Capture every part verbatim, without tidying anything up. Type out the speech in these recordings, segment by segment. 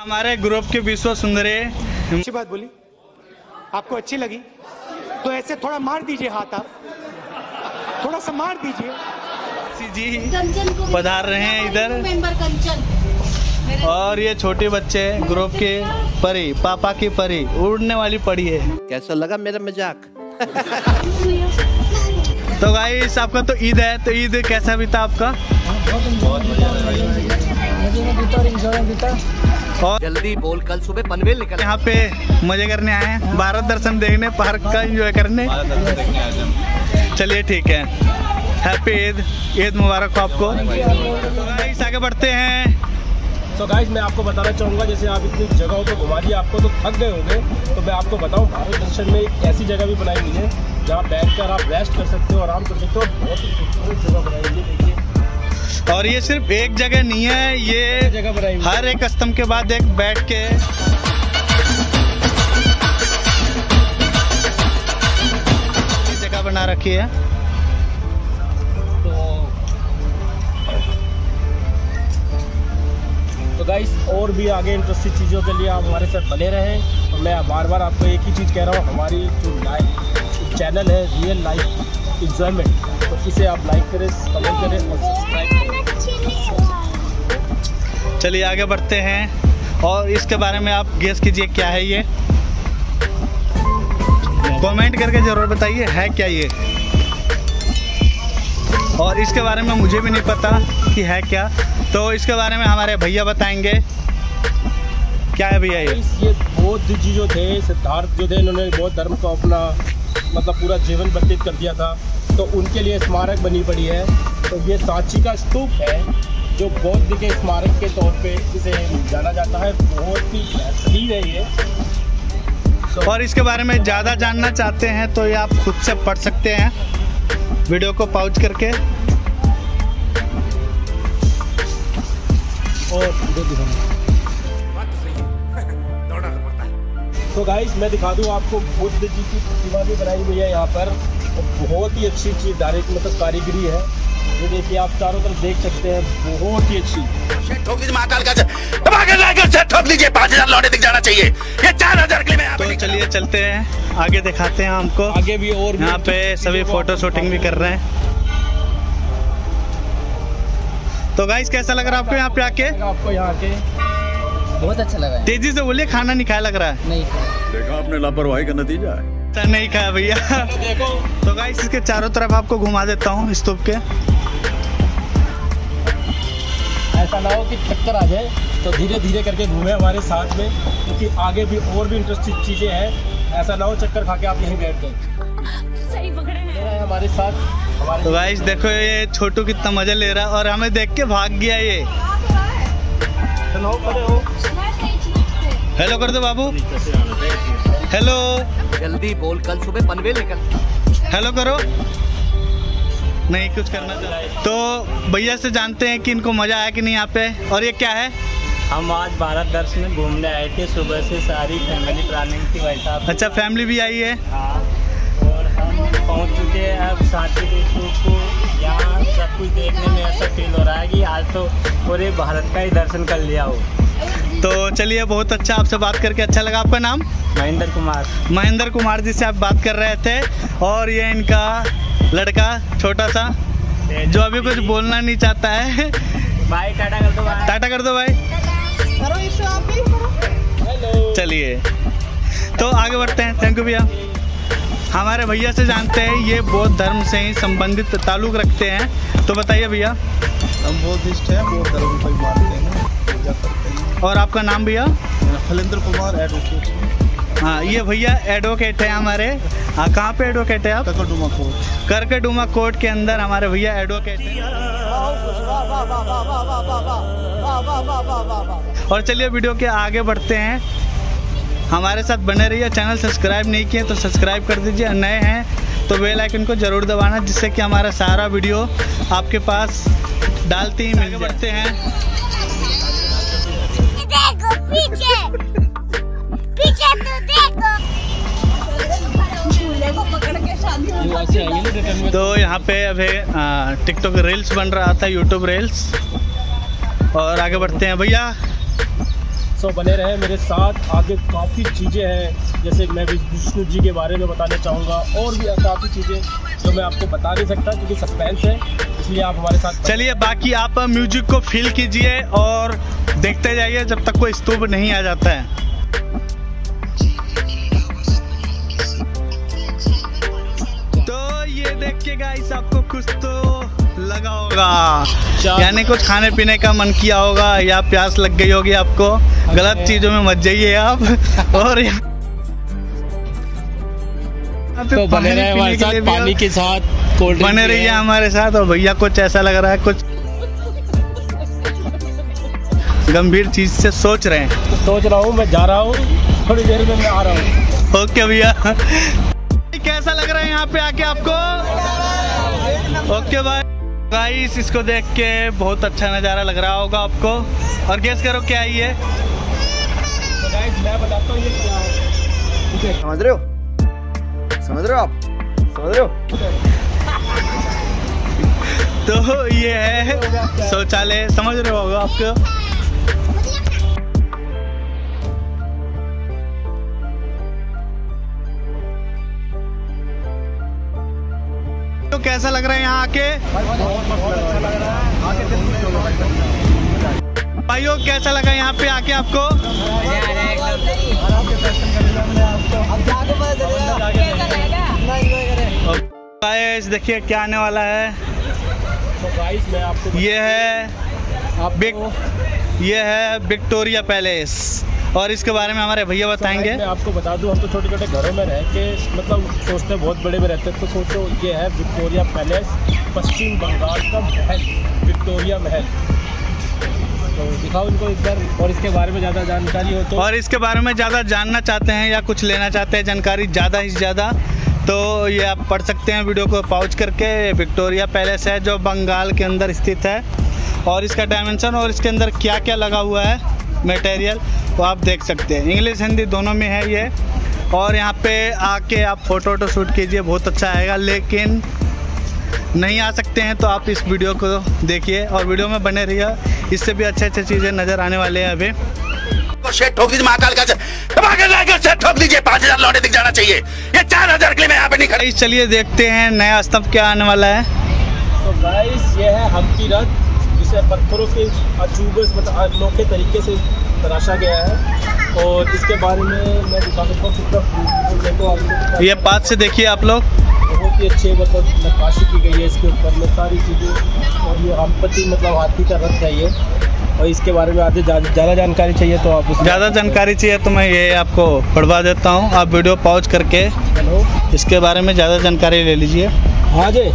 हमारे ग्रुप के विश्व सुंदरी। अच्छी बात बोली, आपको अच्छी लगी तो ऐसे थोड़ा मार दीजिए हाथ, आप थोड़ा सा मार दीजिए। जी पधार रहे हैं इधर, और ये छोटे बच्चे ग्रुप के परी, पापा की परी, उड़ने वाली परी है। कैसा लगा मेरा मजाक? तो गाइस आपका तो ईद है, तो ईद कैसा बीता आपका? और जल्दी बोल, कल सुबह पनवेल निकल। यहाँ पे मजे करने आए हैं, भारत दर्शन देखने, पार्क का एंजॉय करने। चलिए ठीक है, हैप्पी ईद, ईद मुबारक हो आपको। तो गाइस आगे बढ़ते हैं। तो गाइस मैं आपको बताना चाहूँगा, जैसे आप इतनी जगहों को घुमा दिया, आपको तो थक गए होंगे, तो मैं आपको बताऊँ भारत दर्शन में एक ऐसी जगह भी बनाई हुई है जहाँ बैठकर आप रेस्ट कर सकते हो, आराम कर सकते हो। बहुत ही खूबसूरत जगह बनाई हुई है, देखिए। और ये सिर्फ एक जगह नहीं है, ये जगह बनाई हुई है। हर एक स्तंभ के बाद एक बैठ के जगह बना रखी है। तो गाइस और भी आगे इंटरेस्टिंग चीज़ों के लिए आप हमारे साथ बने रहें, और मैं बार बार आपको एक ही चीज़ कह रहा हूँ, हमारी जो लाइफ चैनल है रियल लाइफ इंजॉयमेंट, तो इसे आप लाइक करें, कमेंट करें और सब्सक्राइब करें। चलिए आगे बढ़ते हैं, और इसके बारे में आप गेस कीजिए क्या है ये, कमेंट करके जरूर बताइए है क्या ये। और इसके बारे में मुझे भी नहीं पता कि है क्या, तो इसके बारे में हमारे भैया बताएंगे। क्या है भैया ये? ये बौद्ध जी जो थे, सिद्धार्थ जो थे, इन्होंने बौद्ध धर्म को अपना मतलब पूरा जीवन व्यतीत कर दिया था, तो उनके लिए स्मारक बनी पड़ी है। तो ये सांची का स्तूप है, जो बौद्ध के स्मारक के तौर पे इसे जाना जाता है। बहुत ही बेहतरीन है ये। तो और इसके बारे में ज़्यादा जानना चाहते हैं तो ये आप खुद से पढ़ सकते हैं, वीडियो को पॉज करके। और तो गाइस मैं दिखा दूं आपको, बुद्ध जी की प्रतिमा भी बनाई हुई है यहाँ पर, और बहुत ही अच्छी अच्छी डायरेक्ट मतलब कारीगरी है। ये देखिए आप चारों तरफ देख सकते हैं, बहुत ही अच्छी। ठोक दीजिए महाकाल का, ठोक दीजिए, पाँच हजार लौटे दिख जाना चाहिए, ये चार हजार के लिए। तो चलिए चलते हैं आगे, दिखाते हैं हमको। आगे भी और यहाँ पे सभी फोटो शूटिंग भी कर रहे हैं। तो गाइस कैसा लग रहा है आपको यहाँ पे आके? आपको यहाँ आके बहुत अच्छा लगा है। तेजी से बोलिए, खाना नहीं खाया लग रहा है? नहीं खाया। देखा आपने लापरवाही का नतीजा है। नहीं खाया भैया। देखो तो गाइस इसके चारों तरफ आपको घुमा देता हूँ स्तूप के। ऐसा ना हो कि चक्कर आ जाए, तो धीरे धीरे करके घूमे हमारे साथ में, क्योंकि आगे भी और भी इंटरेस्टिंग चीजें हैं। ऐसा ना हो चक्कर खा के आप यहीं बैठ गए। सही पकड़े हैं हमारे साथ हमारे। तो गाइस देखो ये छोटू कितना मजा ले रहा है, और हमें देख के भाग गया ये। हेलो कर दो बाबू, हेलो। जल्दी बोल, कल सुबह पनवेल निकल। हेलो करो। नहीं कुछ करना चाहते तो भैया से जानते हैं कि इनको मजा आया कि नहीं यहाँ पे। और ये क्या है? हम आज भारत दर्शन में घूमने आए थे, सुबह से सारी फैमिली प्लानिंग थी भाई साहब। अच्छा फैमिली भी आई है? हाँ, और हम पहुँच चुके हैं अब सांची के स्तूप को। यहाँ सब कुछ देखने में ऐसा फील हो रहा है कि आज तो पूरे भारत का ही दर्शन कर लिया हो। तो चलिए बहुत अच्छा, आपसे बात करके अच्छा लगा। आपका नाम? महेंद्र कुमार। महेंद्र कुमार जी से आप बात कर रहे थे, और ये इनका लड़का छोटा सा जो अभी कुछ बोलना नहीं चाहता है। भाई टाटा कर दो भाई। टाटा कर दो भाई। चलिए तो आगे बढ़ते हैं। थैंक यू भैया। हमारे भैया से जानते हैं, ये बौद्ध धर्म से ही संबंधित ताल्लुक रखते हैं। तो बताइए भैया। हम बौद्धिस्ट हैं, बौद्ध धर्म को मानते हैं, पूजा करते हैं। और आपका नाम भैया? फलेंद्र कुमार एडवोकेट। हाँ ये भैया एडवोकेट है हमारे। हाँ कहाँ पे एडवोकेट है आप? करकड़ुमा कोर्ट। करकड़ुमा कोर्ट के अंदर हमारे भैया एडवोकेट है। और चलिए वीडियो के आगे बढ़ते हैं, हमारे साथ बने रहिए। चैनल सब्सक्राइब नहीं किए तो सब्सक्राइब कर दीजिए, नए हैं तो बेल आइकन को जरूर दबाना, जिससे कि हमारा सारा वीडियो आपके पास डालते ही मिल बढ़ते हैं। देखो पीछे पीछे तो देखो। तो यहाँ पे अभी टिकटॉक रील्स बन रहा था, यूट्यूब रील्स। और आगे बढ़ते हैं भैया। सो बने रहे मेरे साथ, आगे काफ़ी चीज़ें हैं, जैसे मैं विष्णु जी के बारे में बताना चाहूँगा और भी काफ़ी चीज़ें जो मैं आपको बता नहीं सकता क्योंकि सस्पेंस है, इसलिए आप हमारे साथ चलिए। बाकी आप म्यूजिक को फील कीजिए और देखते जाइए जब तक कोई स्तूप नहीं आ जाता है। तो ये देख के गाइस आपको कुछ तो लगा होगा, यानी कुछ खाने पीने का मन किया होगा या प्यास लग गई होगी आपको। गलत चीजों में मत जाइए आप। और तो बने रहे हमारे साथ, पानी के साथ कोल्ड ड्रिंक बने रहिए हमारे साथ। और भैया कुछ ऐसा लग रहा है कुछ गंभीर चीज से सोच रहे हैं। सोच रहा हूँ, मैं जा रहा हूँ, थोड़ी देर में मैं आ रहा हूँ। ओके भैया, कैसा लग रहा है यहाँ पे आके आपको? ओके भाई। गाइस इसको देख के बहुत अच्छा नज़ारा लग रहा होगा आपको, और गेस करो क्या है ये? तो गाइस मैं बताता हूँ ये क्या है। समझ रहे हो? समझ रहे हो आप? समझ रहे हो? तो ये है शौचालय, समझ रहे होगा आपको। तो कैसा लग रहा है यहाँ आके? भाइयों कैसा लगा यहाँ पे आके आपको? गाइस देखिए क्या आने वाला है। तो गाइस मैं आपको ये है बिग ये है विक्टोरिया पैलेस, और इसके बारे में हमारे भैया बताएंगे। मैं आपको बता दूं, हम तो छोटे छोटे घरों में रह के मतलब सोचते बहुत बड़े में रहते हैं, तो सोचो ये है विक्टोरिया पैलेस, पश्चिम बंगाल का महल, विक्टोरिया महल। तो दिखाओ इनको एक बार, और इसके बारे में ज़्यादा जानकारी हो तो और इसके बारे में ज़्यादा जानना चाहते हैं या कुछ लेना चाहते हैं जानकारी ज़्यादा ही ज़्यादा, तो ये आप पढ़ सकते हैं वीडियो को पॉज करके। विक्टोरिया पैलेस है जो बंगाल के अंदर स्थित है, और इसका डायमेंशन और इसके अंदर क्या क्या लगा हुआ है मटेरियल वो आप देख सकते हैं। इंग्लिश हिंदी दोनों में है ये, और यहाँ पे आके आप फ़ोटो वोटो शूट कीजिए, बहुत अच्छा आएगा। लेकिन नहीं आ सकते हैं तो आप इस वीडियो को देखिए और वीडियो में बने रहिए, इससे भी अच्छे अच्छे चीज़ें नज़र आने वाले हैं। अभी शेट ठोक दीजिए, महाकाल का शेट ठोक दीजिए, पाँच हजार लौटे दिख जाना चाहिए। ये चार हजार के लिए मैं यहाँ पे नहीं खड़ा। चलिए देखते हैं नया स्तंभ क्या आने वाला है। तो गाइस ये है हम्पी रथ, जिसे पत्थरों के अजूबे मतलब अनोखे तरीके से तराशा गया है, और इसके बारे में मैं दिखा सकता हूँ कितना। ये पास से देखिए आप लोग, बहुत ही अच्छे मतलब नक्काशी की गई है इसके ऊपर में सारी चीज़ें, और ये हम्पति मतलब हाथी का रथ है ये। और इसके बारे में आगे ज़्यादा जानकारी चाहिए तो आप ज़्यादा जानकारी चाहिए तो मैं ये आपको पढ़वा देता हूँ, आप वीडियो पॉज करके हेलो इसके बारे में ज़्यादा जानकारी ले लीजिए। हाँ जी,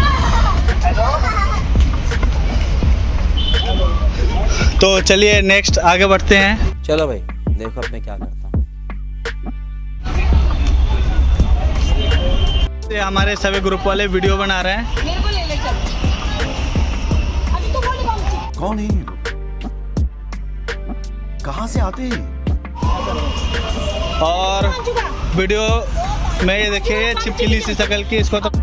तो चलिए नेक्स्ट आगे बढ़ते हैं। चलो भाई देखो अब मैं क्या करता हूँ। ये हमारे सभी ग्रुप वाले वीडियो बना रहे हैं। मेरे को ले ले चल। अभी तो बोली कौन सी? कौन है ये लोग? कहाँ से आते हैं? और वीडियो में ये देखिए छिपकली सी शकल की, इसको तो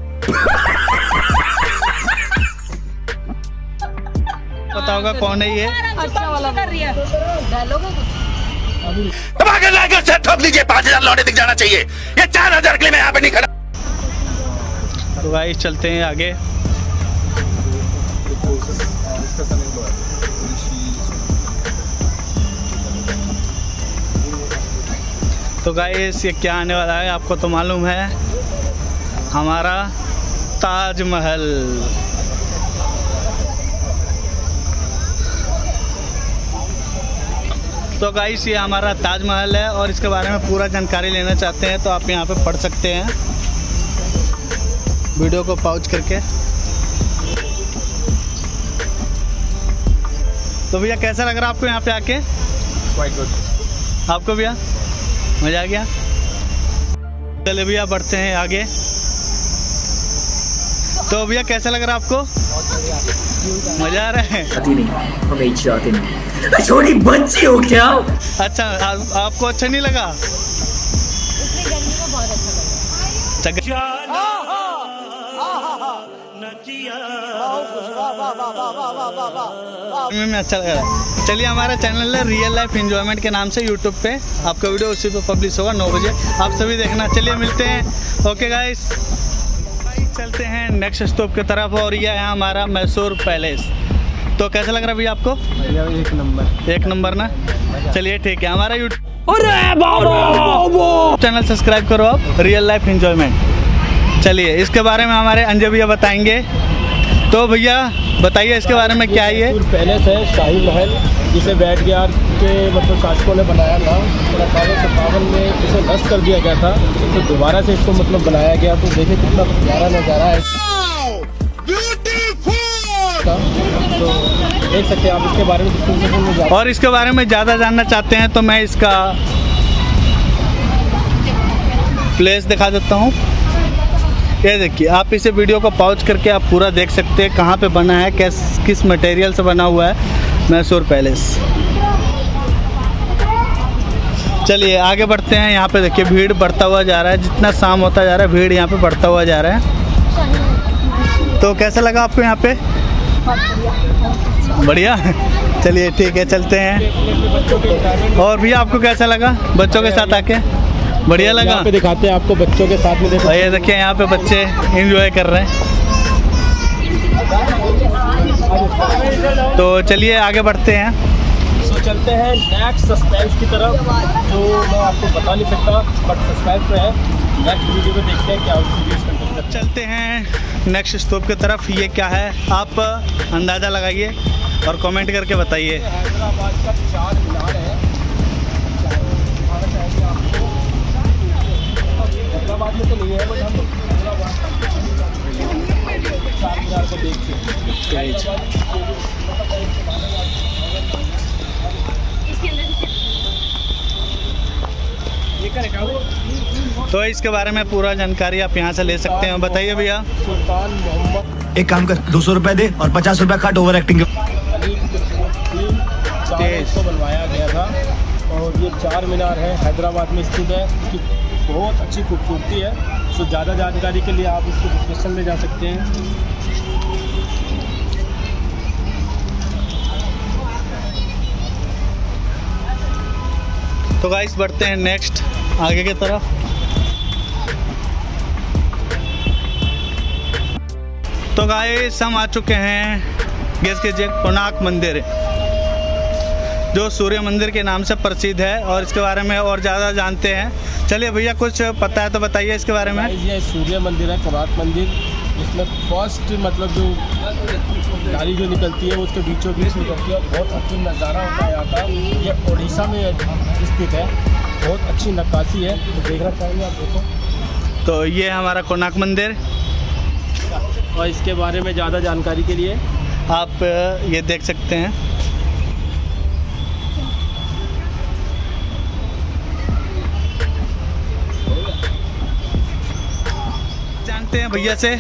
पता होगा कौन है ये। अच्छा वाला कर रही है डायलॉग है कुछ। धमाके लाकर से ठोक दीजिए, पाँच हजार लौटे दिख जाना चाहिए। ये चार हजार के लिए मैं यहाँ पे नहीं खड़ा। तो गाइस चलते हैं आगे। तो गाइस ये क्या आने वाला है आपको तो मालूम है, हमारा ताजमहल। तो गाइस ये हमारा ताजमहल है, और इसके बारे में पूरा जानकारी लेना चाहते हैं तो आप यहाँ पे पढ़ सकते हैं वीडियो को पॉज करके। तो भैया कैसा लग रहा है आपको यहाँ पे आके? Quite good. आपको भैया मजा आ गया? चले भैया बढ़ते हैं आगे। तो भैया कैसा लग रहा है आपको? मजा आ रहा है? हमें चाहते नहीं, छोटी बच्ची हो क्या? अच्छा आ, आपको अच्छा नहीं लगा? इतनी गर्मी में बहुत अच्छा लगा। अच्छा, में अच्छा लग रहा है। चलिए, हमारा चैनल है रियल लाइफ एंजॉयमेंट के नाम से यूट्यूब पे, आपका वीडियो उसी पे पब्लिश होगा नौ बजे, आप सभी देखना। चलिए मिलते हैं, ओके गाइस। चलते हैं नेक्स्ट स्टॉप की तरफ, और यह है हमारा मैसूर पैलेस। तो कैसा लग रहा है भैया आपको? एक नंबर एक नंबर ना। चलिए ठीक है, हमारा यूट्यूब चैनल सब्सक्राइब करो आप, रियल लाइफ एंजॉयमेंट। चलिए, इसके बारे में हमारे अंजय भैया बताएंगे। तो भैया बताइए इसके बारे में, क्या है ये? पैलेस है शाही महल, जिसे बैठ गया के मतलब शासकों ने बनाया था। अठारह सौ सत्तावन में इसे नष्ट कर दिया गया था, तो दोबारा से इसको मतलब बनाया गया। तो देखिए कितना प्यारा नज़ारा है, तो देख सकते हैं आप। इसके बारे में और इसके बारे में ज़्यादा जानना चाहते हैं तो मैं इसका प्लेस दिखा देता हूँ। ये देखिए, आप इसे वीडियो को पॉज करके आप पूरा देख सकते हैं कहाँ पे बना है, किस किस मटेरियल से बना हुआ है मैसूर पैलेस। चलिए आगे बढ़ते हैं। यहाँ पे देखिए भीड़ बढ़ता हुआ जा रहा है, जितना शाम होता जा रहा है भीड़ यहाँ पे बढ़ता हुआ जा रहा है। तो कैसा लगा आपको यहाँ पे? बढ़िया। चलिए ठीक है, चलते हैं। और भैया आपको कैसा लगा बच्चों के साथ आके? बढ़िया लगा। यहाँ पे दिखाते हैं आपको बच्चों के साथ में, देखो ये देखिए यहाँ पे बच्चे एंजॉय कर रहे हैं। तो चलिए आगे बढ़ते हैं। तो चलते हैं नेक्स्ट सस्पेंस की तरफ, जो मैं आपको बता नहीं सकता, बट सस्पेंस में है। नेक्स्ट वीडियो में देखते हैं क्या उसकी। चलते हैं नेक्स्ट स्टॉप की तरफ। ये क्या है आप अंदाज़ा लगाइए और कमेंट करके बताइए। हैदराबाद का चार मीनार है। हैदराबाद में तो नहीं है, बट हम चार मीनार को देख सकते हैं। तो इसके बारे में पूरा जानकारी आप यहाँ से ले सकते हैं। बताइए भैया। सुल्तान मोहम्मद, एक काम कर, दो सौ रुपए दे और पचास रुपए काट ओवर एक्टिंग के। को बनवाया गया था, और ये चार मीनार है, हैदराबाद में स्थित है। इसकी बहुत अच्छी खूबसूरती है। तो ज़्यादा जानकारी के लिए आप इसको डिस्क्रिप्शन में जा सकते हैं। तो गाइस बढ़ते हैं नेक्स्ट आगे की तरफ। तो गाइस हम आ चुके हैं गेस कीजिए कोणार्क मंदिर, जो सूर्य मंदिर के नाम से प्रसिद्ध है, और इसके बारे में और ज़्यादा जानते हैं। चलिए भैया कुछ पता है तो बताइए इसके बारे में। ये सूर्य मंदिर है, कोणार्क मंदिर, जिसमें फर्स्ट मतलब जो गाड़ी जो निकलती है वो उसके बीचों बीच निकलती है, और बहुत अच्छा नज़ारा होता है यहाँ का। ये उड़ीसा में स्थित है, बहुत अच्छी नक्काशी है, तो देखना चाहेंगे आप, देखो। तो ये हमारा कोणार्क मंदिर, और इसके बारे में ज़्यादा जानकारी के लिए आप ये देख सकते हैं। जानते हैं भैया से,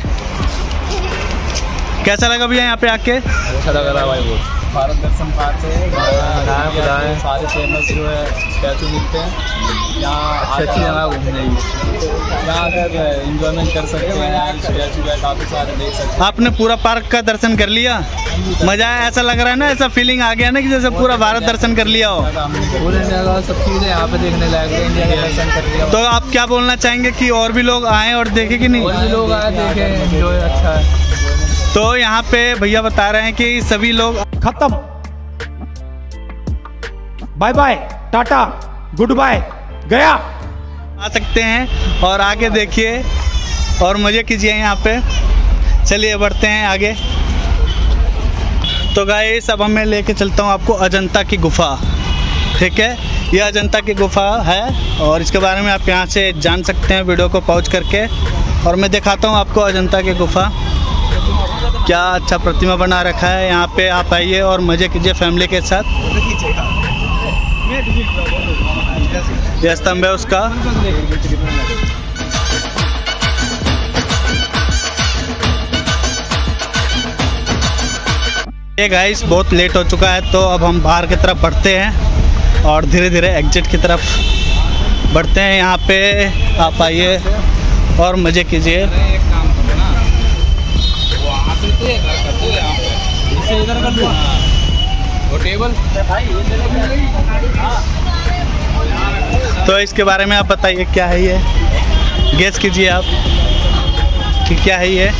कैसा लगा भैया यहाँ पे आके? अच्छा लग रहा है भाई। वो भारत दर्शन पार्क है, सारे फेमस जो है स्टैचू मिलते हैं यहाँ। अच्छी जगह घूमने यहाँ अगर एंजॉयमेंट कर सकते हैं, स्टैचू है काफ़ी सारे देख सकते हैं। आपने पूरा पार्क का दर्शन कर लिया? मजा आया? ऐसा लग रहा है ना, ऐसा फीलिंग आ गया ना कि जैसे पूरा भारत दर्शन कर लिया हो। पूरे इंडिया का सब चीज़ें यहाँ पे देखने लायक है, इंडिया का दर्शन कर लिया। तो आप क्या बोलना चाहेंगे कि और भी लोग आए और देखे कि नहीं? और भी लोग आए देखें, जो अच्छा है। तो यहाँ पे भैया बता रहे हैं कि सभी लोग खत्म, bye bye, tata, goodbye, गया। आ सकते हैं और आगे देखिए और मज़े कीजिए यहाँ पे। चलिए बढ़ते हैं आगे। तो गाइस अब मैं लेके चलता हूँ आपको अजंता की गुफा, ठीक है? ये अजंता की गुफा है, और इसके बारे में आप यहाँ से जान सकते हैं वीडियो को पॉज करके। और मैं दिखाता हूँ आपको अजंता की गुफा, क्या अच्छा प्रतिमा बना रखा है। यहाँ पे आप आइए और मज़े कीजिए फैमिली के साथ। यह स्तंभ है उसका। ये गाइस बहुत लेट हो चुका है, तो अब हम बाहर की तरफ बढ़ते हैं और धीरे धीरे एग्जिट की तरफ बढ़ते हैं। यहाँ पे आप आइए और मज़े कीजिए। इससे इधर कर दो वो टेबल। तो इसके बारे में आप बताइए क्या है ये, गेस कीजिए आप कि क्या है ये।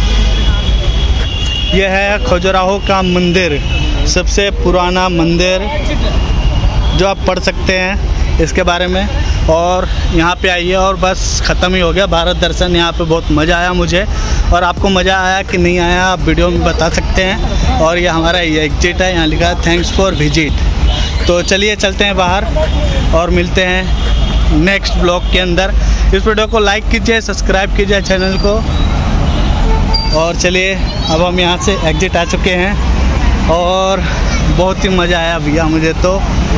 यह है खजुराहो का मंदिर, सबसे पुराना मंदिर जो आप पढ़ सकते हैं इसके बारे में। और यहाँ पे आइए और बस ख़त्म ही हो गया भारत दर्शन। यहाँ पे बहुत मज़ा आया मुझे, और आपको मज़ा आया कि नहीं आया आप वीडियो में बता सकते हैं। और ये हमारा ये एग्जिट है, यहाँ लिखा है थैंक्स फॉर विजिट। तो चलिए चलते हैं बाहर और मिलते हैं नेक्स्ट ब्लॉग के अंदर। इस वीडियो को लाइक कीजिए, सब्सक्राइब कीजिए चैनल को। और चलिए अब हम यहाँ से एग्जिट आ चुके हैं और बहुत ही मज़ा आया भैया मुझे तो।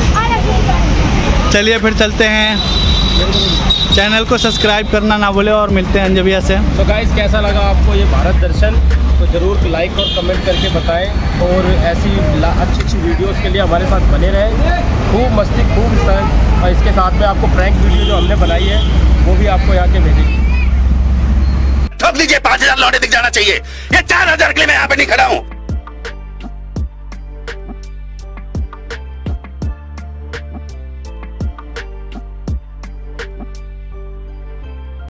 चलिए फिर चलते हैं, चैनल को सब्सक्राइब करना ना भूले और मिलते हैं अंजबिया से। तो गाइस कैसा लगा आपको ये भारत दर्शन, तो ज़रूर लाइक और कमेंट करके बताएं। और ऐसी अच्छी अच्छी वीडियोस के लिए हमारे साथ बने रहें। खूब मस्ती, खूब फन, और इसके साथ में आपको प्रैंक वीडियो जो हमने बनाई है वो भी आपको यहाँ के भेजेंगे। ठोक दीजिए, पाँच हजार लौटे दिख जाना चाहिए। ये चार हजार के लिए मैं यहाँ पे नहीं खड़ा हूँ।